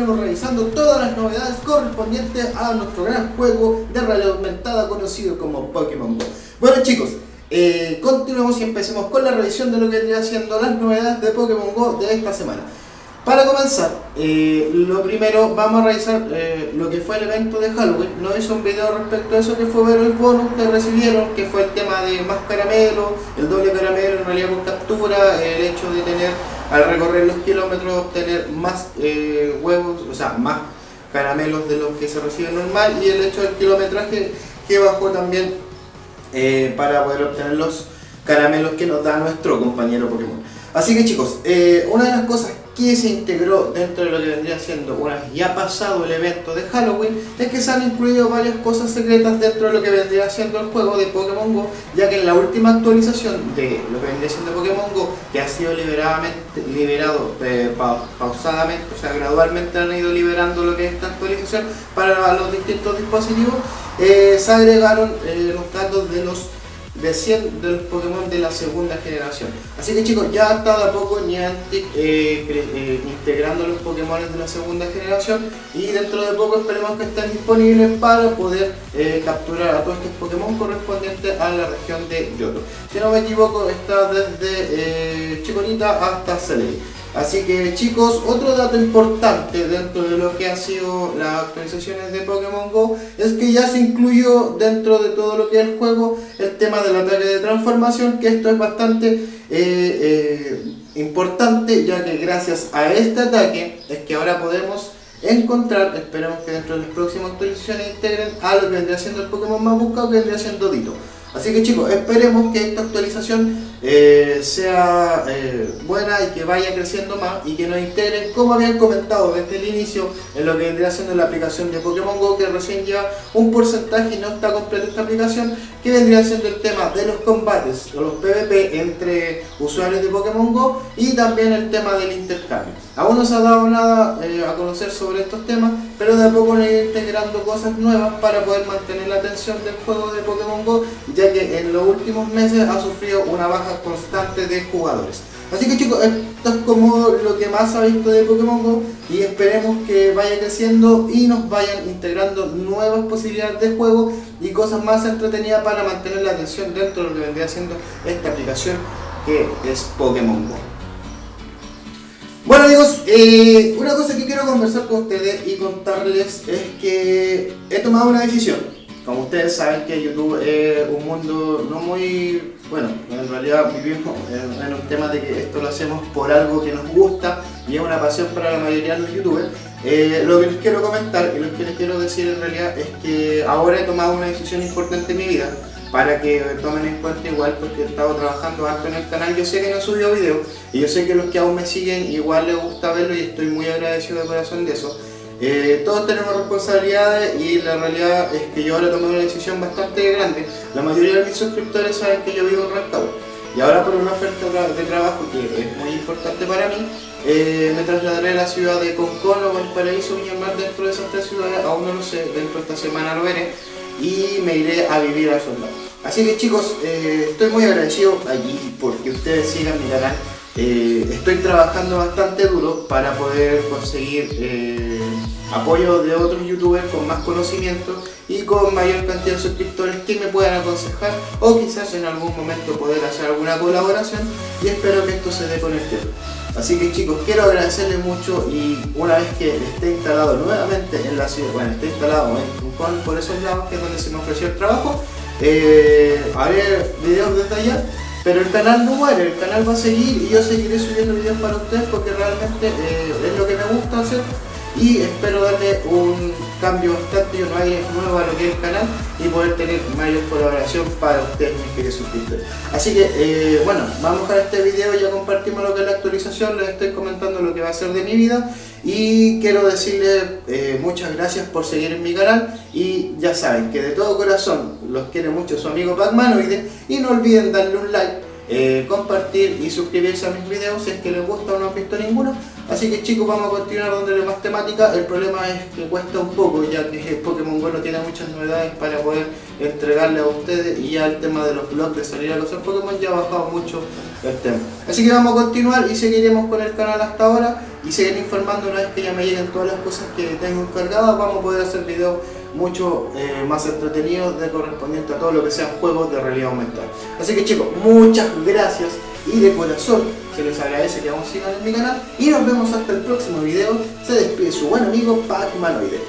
estaremos revisando todas las novedades correspondientes a nuestro gran juego de realidad aumentada conocido como Pokémon GO. Bueno chicos, continuemos y empecemos con la revisión de lo que vendría siendo las novedades de Pokémon GO de esta semana. Para comenzar, lo primero vamos a revisar lo que fue el evento de Halloween. No hice un video respecto a eso, que fue ver el bonus que recibieron, que fue el tema de más caramelo, el doble caramelo en realidad con captura, el hecho de tener al recorrer los kilómetros obtener más huevos, o sea, más caramelos de los que se reciben normal, y el hecho del kilometraje que bajó también para poder obtener los caramelos que nos da nuestro compañero Pokémon. Así que chicos, una de las cosas que se integró dentro de lo que vendría siendo una vez ya pasado el evento de Halloween es que se han incluido varias cosas secretas dentro de lo que vendría siendo el juego de Pokémon GO, ya que en la última actualización de lo que vendría siendo Pokémon GO, que ha sido liberado pausadamente, o sea gradualmente han ido liberando lo que es esta actualización para los distintos dispositivos, se agregaron los datos de los 100 de los Pokémon de la segunda generación. Así que chicos, ya está de a poco Niantic integrando los Pokémon de la segunda generación, y dentro de poco esperemos que estén disponibles para poder capturar a todos estos Pokémon correspondientes a la región de Johto. Si no me equivoco, está desde Chikorita hasta Celebi. Así que chicos, otro dato importante dentro de lo que ha sido las actualizaciones de Pokémon GO es que ya se incluyó dentro de todo lo que es el juego el tema del ataque de transformación, que esto es bastante importante, ya que gracias a este ataque es que ahora podemos encontrar, esperemos que dentro de las próximas actualizaciones integren a lo que vendría siendo el Pokémon más buscado, que vendría siendo Ditto. Así que chicos, esperemos que esta actualización sea buena y que vaya creciendo más y que nos integren, como habían comentado desde el inicio, en lo que vendría siendo la aplicación de Pokémon GO, que recién lleva un porcentaje y no está completa esta aplicación, que vendría siendo el tema de los combates o los PvP entre usuarios de Pokémon GO, y también el tema del intercambio. Aún no se ha dado nada a conocer sobre estos temas, pero de a poco nos irán integrando cosas nuevas para poder mantener la atención del juego de Pokémon GO, ya que en los últimos meses ha sufrido una baja constante de jugadores. Así que chicos, esto es como lo que más ha visto de Pokémon GO, y esperemos que vaya creciendo y nos vayan integrando nuevas posibilidades de juego y cosas más entretenidas para mantener la atención dentro de lo que vendría siendo esta aplicación que es Pokémon GO. Bueno amigos, una cosa que quiero conversar con ustedes y contarles es que he tomado una decisión. Como ustedes saben que YouTube es un mundo no muy... bueno, en realidad vivimos en un tema de que esto lo hacemos por algo que nos gusta y es una pasión para la mayoría de los youtubers. Lo que les quiero comentar y lo que les quiero decir en realidad es que ahora he tomado una decisión importante en mi vida, para que tomen en cuenta igual, porque he estado trabajando harto en el canal. Yo sé que no he subido videos y yo sé que los que aún me siguen igual les gusta verlo, y estoy muy agradecido de corazón de eso. Todos tenemos responsabilidades y la realidad es que yo ahora tomé una decisión bastante grande. La mayoría de mis suscriptores saben que yo vivo en Rancagua, y ahora por una oferta de trabajo que es muy importante para mí, me trasladaré a la ciudad de Concón o Valparaíso, Viña del Mar, dentro de esas tres ciudades. Aún no lo sé, dentro de esta semana lo veré y me iré a vivir a esos lados. Así que chicos, estoy muy agradecido aquí porque ustedes sigan mi canal. Estoy trabajando bastante duro para poder conseguir apoyo de otros youtubers con más conocimiento y con mayor cantidad de suscriptores que me puedan aconsejar, o quizás en algún momento poder hacer alguna colaboración, y espero que esto se dé con el tiempo. Así que chicos, quiero agradecerles mucho, y una vez que esté instalado nuevamente en la ciudad, bueno, esté instalado en Concón, por esos lados, que es donde se me ofreció el trabajo, haré videos desde allá. Pero el canal no muere, el canal va a seguir y yo seguiré subiendo videos para ustedes, porque realmente es lo que me gusta hacer, y espero darle un cambio bastante, un aire nuevo a lo que es el canal, y poder tener mayor colaboración para ustedes, mis queridos suscriptores. Así que bueno, vamos a este video, ya compartimos lo que es la actualización, les estoy comentando lo que va a ser de mi vida, y quiero decirles muchas gracias por seguir en mi canal, y ya saben que de todo corazón los quiere mucho su amigo Pacmanoide, y no olviden darle un like, compartir y suscribirse a mis videos si es que les gusta o no han visto ninguno. Así que chicos, vamos a continuar dándole más temática. El problema es que cuesta un poco, ya que Pokémon GO no tiene muchas novedades para poder entregarle a ustedes, y ya el tema de los vlogs de salir a cazar Pokémon ya ha bajado mucho el tema. Así que vamos a continuar y seguiremos con el canal hasta ahora, y seguir informando una vez que ya me lleguen todas las cosas que tengo encargadas. Vamos a poder hacer videos mucho más entretenidos de correspondiente a todo lo que sean juegos de realidad aumentada. Así que chicos, muchas gracias y de corazón se les agradece que aún sigan en mi canal, y nos vemos hasta el próximo video. Se despide su buen amigo Pac-Manoide.